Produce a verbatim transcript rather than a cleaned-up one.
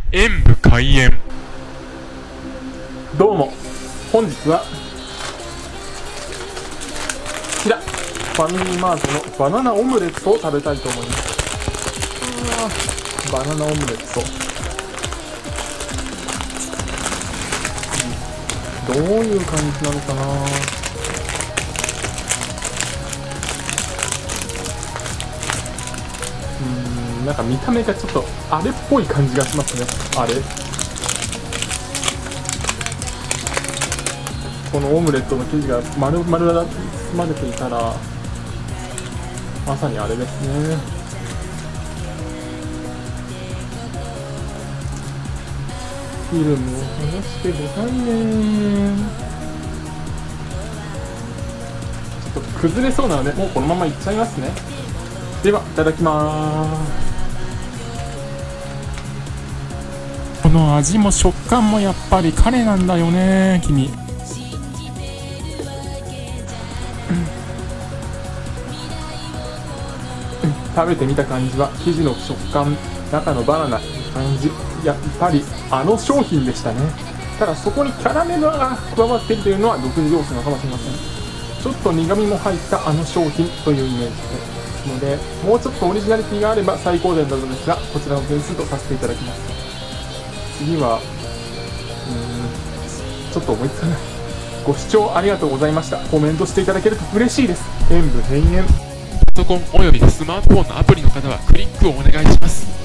演武開演。 どうも、本日はこちらファミリーマートのバナナオムレツを食べたいと思います。うわー、バナナオムレツをどういう感じなのかな。うーん、なんか見た目がちょっとあれっぽい感じがしますね。あれ、このオムレットの生地が丸々包まれていたらまさにあれですね。フィルムを剥がしてくださいね。ちょっと崩れそうなのでもうこのままいっちゃいますね。ではいただきます。 この味も食感もやっぱり彼なんだよね、君。 食べてみた感じは生地の食感、中のバナナ感じ、やっぱりあの商品でしたね。ただそこにキャラメルが加わっているというのは独自要素なのかもしれません。ちょっと苦みも入ったあの商品というイメージですので、もうちょっとオリジナリティがあれば最高点なのですが、こちらの点数とさせていただきます。次はうーんちょっと思いつかない。ご視聴ありがとうございました。コメントしていただけると嬉しいです。演武閉園。 パソコンおよびスマートフォンのアプリの方はクリックをお願いします。